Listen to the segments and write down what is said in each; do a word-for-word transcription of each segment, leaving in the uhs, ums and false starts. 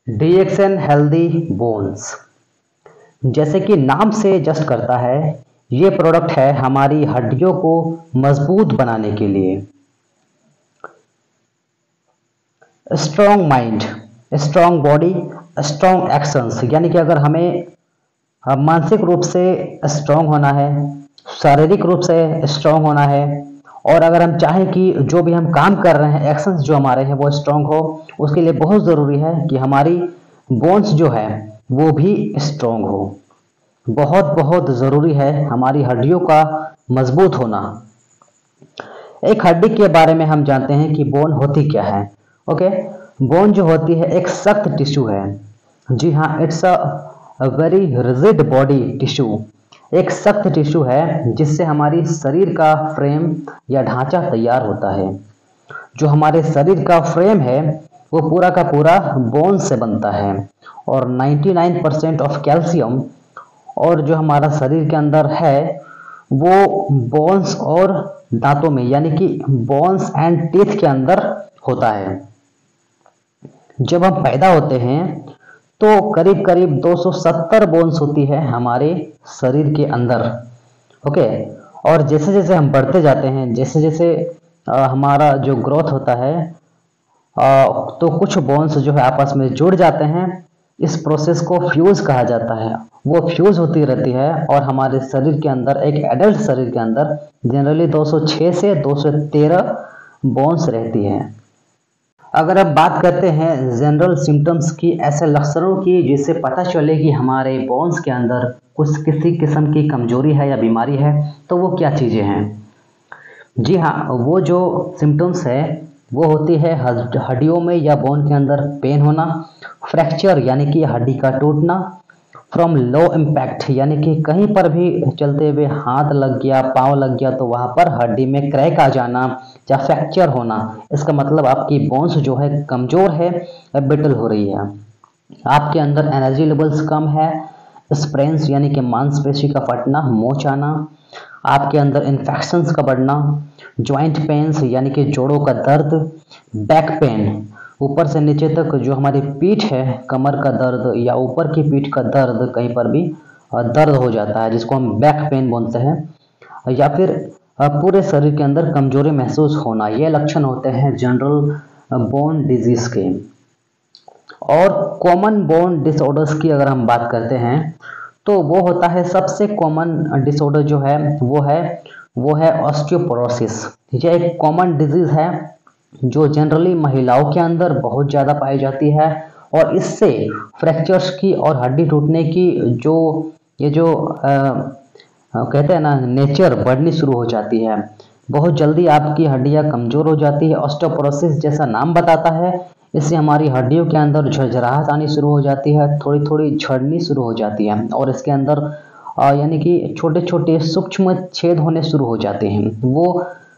DXN healthy bones, जैसे कि नाम से जस्ट करता है, ये प्रोडक्ट है हमारी हड्डियों को मजबूत बनाने के लिए। Strong mind, strong body, strong actions, यानी कि अगर हमें मानसिक रूप से स्ट्रॉन्ग होना है, शारीरिक रूप से स्ट्रॉन्ग होना है, और अगर हम चाहें कि जो भी हम काम कर रहे हैं, एक्शंस जो हमारे हैं वो स्ट्रॉन्ग हो, उसके लिए बहुत ज़रूरी है कि हमारी बोन्स जो है वो भी स्ट्रॉन्ग हो। बहुत बहुत ज़रूरी है हमारी हड्डियों का मजबूत होना। एक हड्डी के बारे में हम जानते हैं कि बोन होती क्या है। ओके, बोन जो होती है एक सख्त टिश्यू है। जी हाँ, it's a very rigid body tissue, एक सख्त टिश्यू है जिससे हमारी शरीर का फ्रेम या ढांचा तैयार होता है। जो हमारे शरीर का फ्रेम है वो पूरा का पूरा बोन से बनता है, और निन्यानवे परसेंट ऑफ कैल्शियम और जो हमारा शरीर के अंदर है वो बोन्स और दांतों में, यानी कि बोन्स एंड टीथ के अंदर होता है। जब हम पैदा होते हैं तो करीब करीब दो सौ सत्तर बोन्स होती है हमारे शरीर के अंदर। ओके, और जैसे जैसे हम बढ़ते जाते हैं, जैसे जैसे आ, हमारा जो ग्रोथ होता है, आ, तो कुछ बोन्स जो है आपस में जुड़ जाते हैं। इस प्रोसेस को फ्यूज कहा जाता है। वो फ्यूज होती रहती है और हमारे शरीर के अंदर, एक एडल्ट शरीर के अंदर जनरली दो सौ छह से दो सौ तेरह बोन्स रहती हैं। अगर अब बात करते हैं जनरल सिम्टम्स की, ऐसे लक्षणों की जिससे पता चले कि हमारे बोन्स के अंदर कुछ किसी किस्म की कमजोरी है या बीमारी है, तो वो क्या चीज़ें हैं? जी हाँ, वो जो सिम्टम्स है वो होती है हड्डियों में या बोन के अंदर पेन होना, फ्रैक्चर यानी कि हड्डी का टूटना, फ्रॉम लो इम्पैक्ट यानी कि कहीं पर भी चलते हुए हाथ लग गया, पाँव लग गया तो वहाँ पर हड्डी में क्रैक आ जाना या फ्रैक्चर होना। इसका मतलब आपकी बोन्स जो है कमज़ोर है, ब्रिटल हो रही है। आपके अंदर एनर्जी लेवल्स कम है, स्प्रेन्स यानी कि मांसपेशी का फटना, मोच आना, आपके अंदर इन्फेक्शंस का बढ़ना, जॉइंट पेन्स यानी कि जोड़ों का दर्द, बैक पेन, ऊपर से नीचे तक जो हमारी पीठ है, कमर का दर्द या ऊपर की पीठ का दर्द, कहीं पर भी दर्द हो जाता है जिसको हम बैक पेन बोलते हैं, या फिर पूरे शरीर के अंदर कमजोरी महसूस होना। ये लक्षण होते हैं जनरल बोन डिजीज के। और कॉमन बोन डिसऑर्डर्स की अगर हम बात करते हैं तो वो होता है, सबसे कॉमन डिसऑर्डर जो है वो है वो है ऑस्टियोपोरोसिस। ये एक कॉमन डिजीज है जो जनरली महिलाओं के अंदर बहुत ज़्यादा पाई जाती है, और इससे फ्रैक्चर्स की और हड्डी टूटने की जो ये जो आ, कहते हैं ना नेचर बढ़नी शुरू हो जाती है। बहुत जल्दी आपकी हड्डियां कमज़ोर हो जाती है। ऑस्टियोपोरोसिस जैसा नाम बताता है, इससे हमारी हड्डियों के अंदर झरझराहट आनी शुरू हो जाती है, थोड़ी थोड़ी झड़नी शुरू हो जाती है, और इसके अंदर यानी कि छोटे छोटे सूक्ष्म छेद होने शुरू हो जाते हैं। वो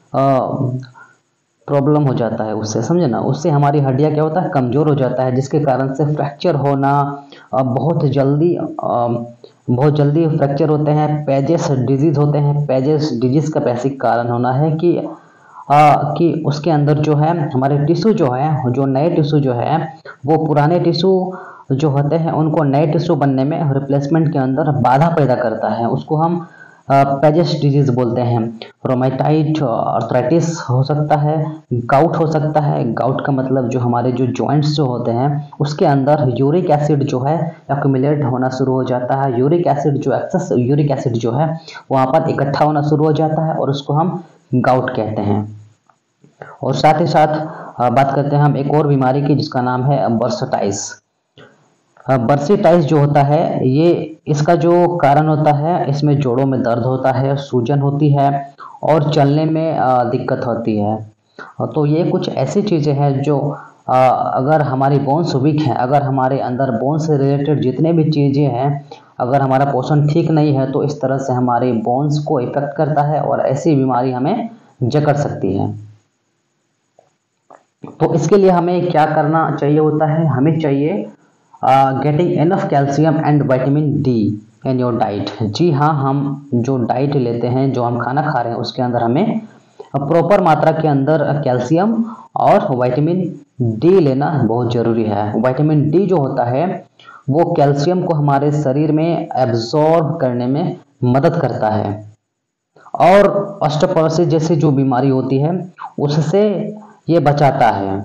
प्रॉब्लम हो जाता है उससे, समझे ना, उससे हमारी हड्डियां क्या होता है कमज़ोर हो जाता है, जिसके कारण से फ्रैक्चर होना बहुत जल्दी बहुत जल्दी फ्रैक्चर होते हैं। पेजेस डिजीज़ होते हैं। पेजेस डिजीज़ का बेसिक कारण होना है कि आ, कि उसके अंदर जो है हमारे टिश्यू जो है, जो नए टिश्यू जो है वो पुराने टिश्यू जो होते हैं उनको नए टिश्यू बनने में, रिप्लेसमेंट के अंदर बाधा पैदा करता है। उसको हम पेजेस डिजीज बोलते हैं। रोमेटाइड आर्थराइटिस हो सकता है, गाउट हो सकता है। गाउट का मतलब जो हमारे जो जॉइंट्स जो होते हैं उसके अंदर यूरिक एसिड जो है एक्यूमुलेट होना शुरू हो जाता है। यूरिक एसिड जो एक्सेस यूरिक एसिड जो है वहाँ पर इकट्ठा होना शुरू हो जाता है, और उसको हम गाउट कहते हैं। और साथ ही साथ बात करते हैं हम एक और बीमारी की जिसका नाम है बर्सटाइटिस। बर्सटाइटिस जो होता है, ये इसका जो कारण होता है, इसमें जोड़ों में दर्द होता है, सूजन होती है और चलने में दिक्कत होती है। तो ये कुछ ऐसी चीज़ें हैं जो अगर हमारी बोन्स वीक हैं, अगर हमारे अंदर बोन्स से रिलेटेड जितने भी चीज़ें हैं, अगर हमारा पोषण ठीक नहीं है तो इस तरह से हमारे बोन्स को इफेक्ट करता है और ऐसी बीमारी हमें जकड़ सकती है। तो इसके लिए हमें क्या करना चाहिए होता है, हमें चाहिए getting enough calcium and vitamin D in your diet. जी हाँ, हम जो डाइट लेते हैं, जो हम खाना खा रहे हैं उसके अंदर हमें प्रॉपर मात्रा के अंदर कैल्शियम और विटामिन डी लेना बहुत जरूरी है। विटामिन डी जो होता है वो कैल्शियम को हमारे शरीर में एब्जॉर्ब करने में मदद करता है और ऑस्टियोपोरोसिस जैसी जो बीमारी होती है उससे ये बचाता है।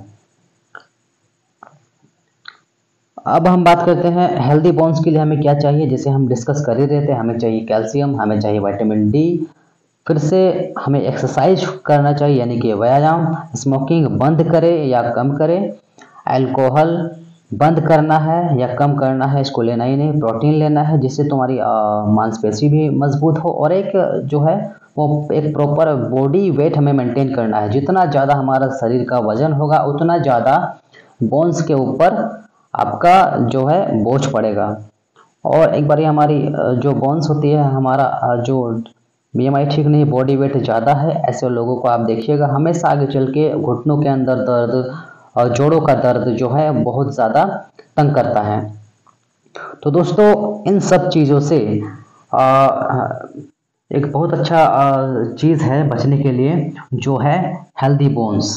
अब हम बात करते हैं हेल्दी बोन्स के लिए हमें क्या चाहिए। जैसे हम डिस्कस कर ही रहे थे, हमें चाहिए कैल्शियम, हमें चाहिए विटामिन डी, फिर से हमें एक्सरसाइज करना चाहिए यानी कि व्यायाम, स्मोकिंग बंद करें या कम करें, अल्कोहल बंद करना है या कम करना है, इसको लेना ही नहीं, प्रोटीन लेना है जिससे तुम्हारी मांसपेशी भी मजबूत हो, और एक जो है वो एक प्रॉपर बॉडी वेट हमें मेंटेन करना है। जितना ज़्यादा हमारा शरीर का वजन होगा उतना ज़्यादा बोन्स के ऊपर आपका जो है बोझ पड़ेगा। और एक बार हमारी जो बोन्स होती है, हमारा जो बी एम आई ठीक नहीं, बॉडी वेट ज़्यादा है, ऐसे लोगों को आप देखिएगा हमेशा आगे चल के घुटनों के अंदर दर्द और जोड़ों का दर्द जो है बहुत ज़्यादा तंग करता है। तो दोस्तों इन सब चीज़ों से आ, एक बहुत अच्छा चीज़ है बचने के लिए जो है हेल्दी बोन्स।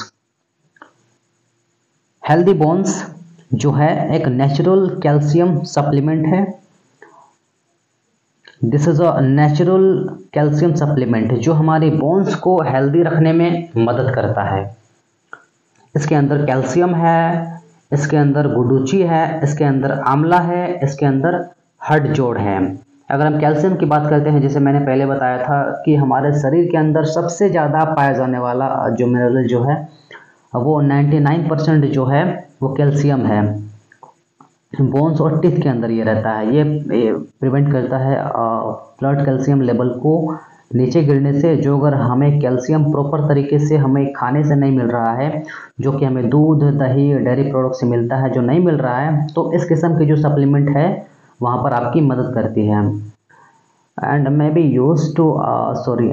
हेल्दी बोन्स जो है एक नेचुरल कैल्शियम सप्लीमेंट है। This is a natural calcium supplement जो हमारी बोन्स को हेल्दी रखने में मदद करता है। इसके अंदर कैल्शियम है, इसके अंदर गुडुची है, इसके अंदर आंवला है, इसके अंदर हड जोड़ है। अगर हम कैल्शियम की बात करते हैं, जैसे मैंने पहले बताया था कि हमारे शरीर के अंदर सबसे ज़्यादा पाया जाने वाला जो मिनरल जो है वो निन्यानवे परसेंट जो है वो कैल्शियम है। बोन्स और टीथ के अंदर ये रहता है। ये प्रिवेंट करता है ब्लड कैल्शियम लेवल को नीचे गिरने से। जो अगर हमें कैल्शियम प्रॉपर तरीके से हमें खाने से नहीं मिल रहा है, जो कि हमें दूध, दही, डेयरी प्रोडक्ट से मिलता है, जो नहीं मिल रहा है, तो इस किस्म की जो सप्लीमेंट है वहाँ पर आपकी मदद करती है। And may be use to sorry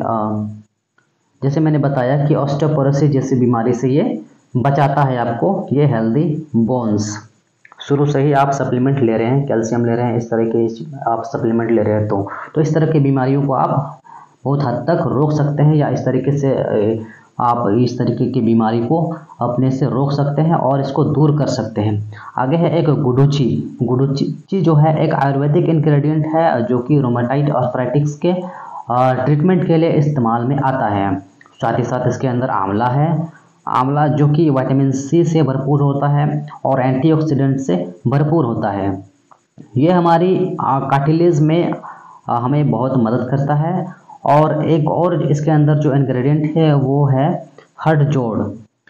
जैसे मैंने बताया कि ऑस्टियोपोरोसिस जैसी बीमारी से ये बचाता है आपको ये हेल्दी बोन्स। शुरू से ही आप सप्लीमेंट ले रहे हैं, कैल्शियम ले रहे हैं, इस तरह के आप सप्लीमेंट ले रहे हैं तो तो इस तरह की बीमारियों को आप बहुत हद तक रोक सकते हैं, या इस तरीके से आप इस तरीके की बीमारी को अपने से रोक सकते हैं और इसको दूर कर सकते हैं। आगे है एक गुडुची। गुडुची जो है एक आयुर्वेदिक इंग्रेडिएंट है जो कि रोमेटाइड आर्थराइटिस के ट्रीटमेंट के लिए इस्तेमाल में आता है। साथ ही साथ इसके अंदर आंवला है, आंवला जो कि विटामिन सी से भरपूर होता है और एंटीऑक्सीडेंट से भरपूर होता है। ये हमारी कार्टिलेज में आ, हमें बहुत मदद करता है। और एक और इसके अंदर जो इंग्रेडिएंट है वो है हड जोड़।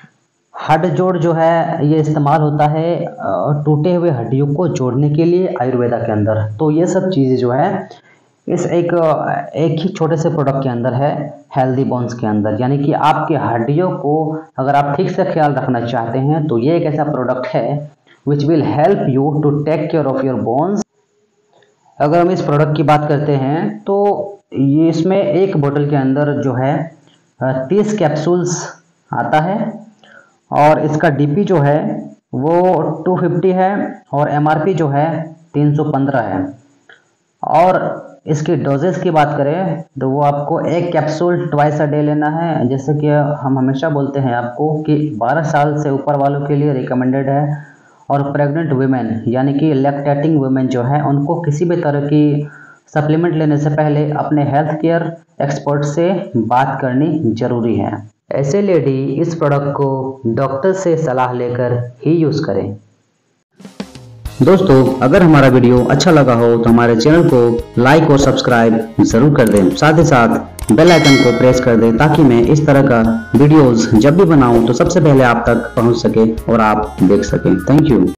हड जोड़ जो है ये इस्तेमाल होता है टूटे हुए हड्डियों को जोड़ने के लिए आयुर्वेदा के अंदर। तो ये सब चीज़ें जो है इस एक एक ही छोटे से प्रोडक्ट के अंदर है, हेल्दी बोन्स के अंदर। यानी कि आपके हड्डियों को अगर आप ठीक से ख्याल रखना चाहते हैं तो ये एक ऐसा प्रोडक्ट है which will help you to take care of your bones. अगर हम इस प्रोडक्ट की बात करते हैं तो ये इसमें एक बोतल के अंदर जो है तीस कैप्सूल्स आता है और इसका डीपी जो है वो दो सौ पचास है और एमआरपी जो है तीन सौ पंद्रह है। और इसकी डोजेस की बात करें तो वो आपको एक कैप्सूल ट्वाइस अ डे लेना है। जैसे कि हम हमेशा बोलते हैं आपको कि बारह साल से ऊपर वालों के लिए रिकमेंडेड है, और प्रेग्नेंट वुमेन यानी कि लैक्टेटिंग वुमेन जो है उनको किसी भी तरह की सप्लीमेंट लेने से पहले अपने हेल्थ केयर एक्सपर्ट से बात करनी जरूरी है। ऐसे लेडी इस प्रोडक्ट को डॉक्टर से सलाह लेकर ही यूज़ करें। दोस्तों अगर हमारा वीडियो अच्छा लगा हो तो हमारे चैनल को लाइक और सब्सक्राइब जरूर कर दें। साथ ही साथ बेल आइकन को प्रेस कर दें ताकि मैं इस तरह का वीडियोस जब भी बनाऊं तो सबसे पहले आप तक पहुंच सके और आप देख सकें। Thank you.